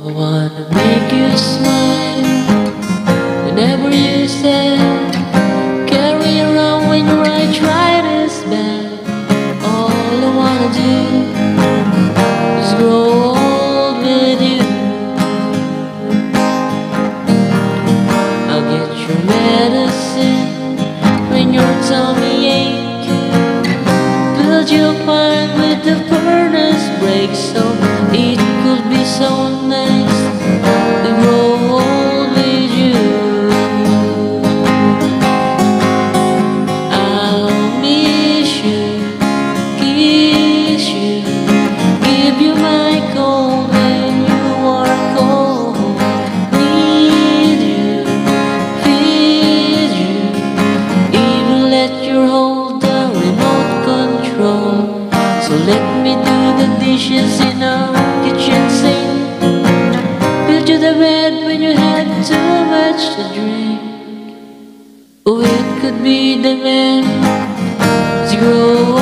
I wanna make you smile whenever you stand. Carry around when your arthritis bad. All I wanna do is grow old with you. I'll get your medicine when your tummy ache. Build your fire with the furnace break, so it could be so nice to grow old with you. I'll miss you, kiss you, give you my cold when you are cold. Need you, feed you, even let you hold the remote control. So let me do the dishes in our kitchen sink. Build you the bed when you had too much to drink. Oh, it could be the man to grow